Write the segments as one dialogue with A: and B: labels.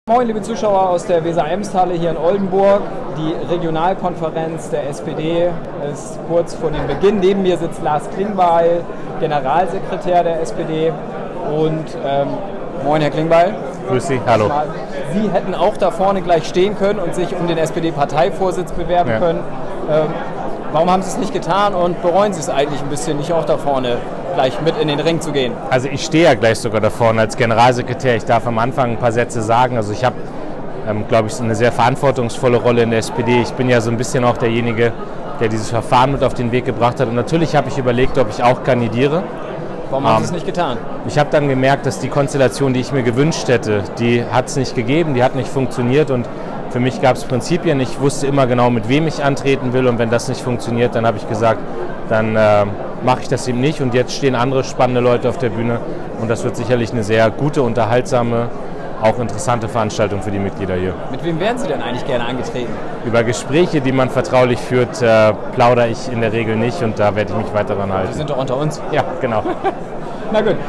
A: Moin liebe Zuschauer aus der Weser-Ems-Halle hier in Oldenburg. Die Regionalkonferenz der SPD ist kurz vor dem Beginn. Neben mir sitzt Lars Klingbeil, Generalsekretär der SPD. Und moin Herr Klingbeil.
B: Grüß Sie, hallo.
A: Sie hätten auch da vorne gleich stehen können und sich um den SPD-Parteivorsitz bewerben können. Warum haben Sie es nicht getan und bereuen Sie es eigentlich ein bisschen, nicht auch da vorne gleich mit in den Ring zu gehen?
B: Also ich stehe ja gleich sogar da vorne als Generalsekretär. Ich darf am Anfang ein paar Sätze sagen. Also ich habe, glaube ich, so eine sehr verantwortungsvolle Rolle in der SPD. Ich bin ja so ein bisschen auch derjenige, der dieses Verfahren mit auf den Weg gebracht hat. Und natürlich habe ich überlegt, ob ich auch kandidiere.
A: Warum haben Sie es nicht getan?
B: Ich habe dann gemerkt, dass die Konstellation, die ich mir gewünscht hätte, die hat es nicht gegeben, die hat nicht funktioniert. Und für mich gab es Prinzipien. Ich wusste immer genau, mit wem ich antreten will. Und wenn das nicht funktioniert, dann habe ich gesagt, dann mache ich das eben nicht. Und jetzt stehen andere spannende Leute auf der Bühne. Und das wird sicherlich eine sehr gute, unterhaltsame, auch interessante Veranstaltung für die Mitglieder hier.
A: Mit wem wären Sie denn eigentlich gerne angetreten?
B: Über Gespräche, die man vertraulich führt, plaudere ich in der Regel nicht. Und da werde ich mich weiter dran halten.
A: Sie sind doch unter uns.
B: Ja, genau.
A: Na gut.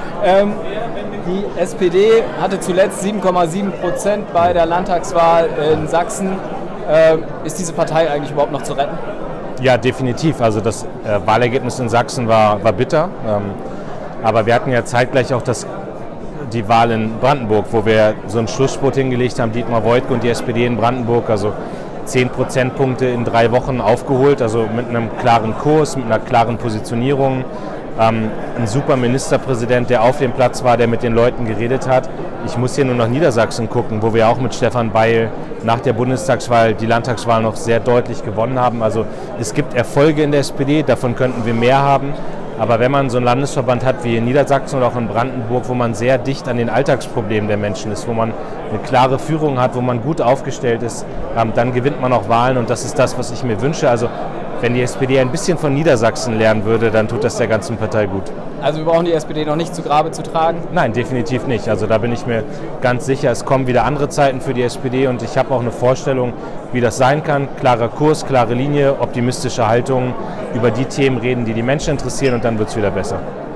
A: Die SPD hatte zuletzt 7,7% bei der Landtagswahl in Sachsen. Ist diese Partei eigentlich überhaupt noch zu retten?
B: Ja, definitiv. Also das Wahlergebnis in Sachsen war bitter. Aber wir hatten ja zeitgleich auch die Wahl in Brandenburg, wo wir so einen Schlussspurt hingelegt haben, Dietmar Woidke und die SPD in Brandenburg. Also 10 Prozentpunkte in 3 Wochen aufgeholt, also mit einem klaren Kurs, mit einer klaren Positionierung. Ein super Ministerpräsident, der auf dem Platz war, der mit den Leuten geredet hat. Ich muss hier nur nach Niedersachsen gucken, wo wir auch mit Stefan Weil nach der Bundestagswahl die Landtagswahl noch sehr deutlich gewonnen haben. Also es gibt Erfolge in der SPD, davon könnten wir mehr haben. Aber wenn man so einen Landesverband hat wie in Niedersachsen oder auch in Brandenburg, wo man sehr dicht an den Alltagsproblemen der Menschen ist, wo man eine klare Führung hat, wo man gut aufgestellt ist, dann gewinnt man auch Wahlen und das ist das, was ich mir wünsche. Also wenn die SPD ein bisschen von Niedersachsen lernen würde, dann tut das der ganzen Partei gut.
A: Also wir brauchen die SPD noch nicht zu Grabe zu tragen?
B: Nein, definitiv nicht. Also da bin ich mir ganz sicher, es kommen wieder andere Zeiten für die SPD und ich habe auch eine Vorstellung, wie das sein kann. Klarer Kurs, klare Linie, optimistische Haltung, über die Themen reden, die die Menschen interessieren und dann wird es wieder besser.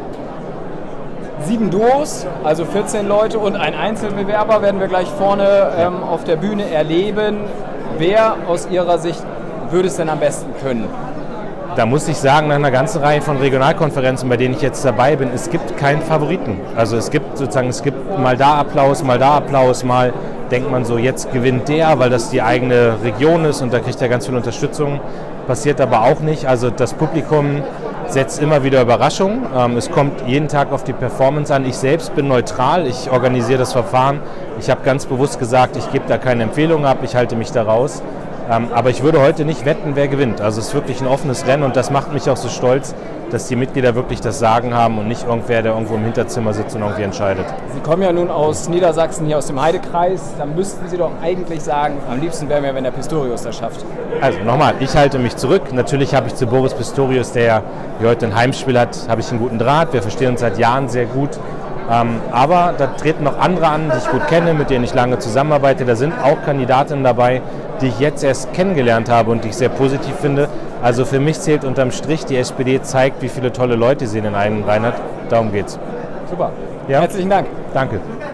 A: 7 Duos, also 14 Leute und ein Einzelbewerber werden wir gleich vorne auf der Bühne erleben. Wer aus Ihrer Sicht würde es denn am besten können?
B: Da muss ich sagen, nach einer ganzen Reihe von Regionalkonferenzen, bei denen ich jetzt dabei bin, es gibt keinen Favoriten. Also es gibt mal da Applaus, mal denkt man so, jetzt gewinnt der, weil das die eigene Region ist und da kriegt er ganz viel Unterstützung. Passiert aber auch nicht. Also das Publikum setzt immer wieder Überraschungen. Es kommt jeden Tag auf die Performance an. Ich selbst bin neutral, ich organisiere das Verfahren. Ich habe ganz bewusst gesagt, ich gebe da keine Empfehlung ab, ich halte mich da raus. Aber ich würde heute nicht wetten, wer gewinnt. Also es ist wirklich ein offenes Rennen und das macht mich auch so stolz, dass die Mitglieder wirklich das Sagen haben und nicht irgendwer, der irgendwo im Hinterzimmer sitzt und irgendwie entscheidet.
A: Sie kommen ja nun aus Niedersachsen, hier aus dem Heidekreis. Da müssten Sie doch eigentlich sagen, am liebsten wäre mir, wenn der Pistorius das schafft.
B: Also nochmal, ich halte mich zurück. Natürlich habe ich zu Boris Pistorius, der hier heute ein Heimspiel hat, habe ich einen guten Draht. Wir verstehen uns seit Jahren sehr gut. Aber da treten noch andere an, die ich gut kenne, mit denen ich lange zusammenarbeite. Da sind auch Kandidatinnen dabei, die ich jetzt erst kennengelernt habe und die ich sehr positiv finde. Also für mich zählt unterm Strich, die SPD zeigt, wie viele tolle Leute sie in den einen rein hat. Darum geht's.
A: Super.
B: Ja?
A: Herzlichen Dank.
B: Danke.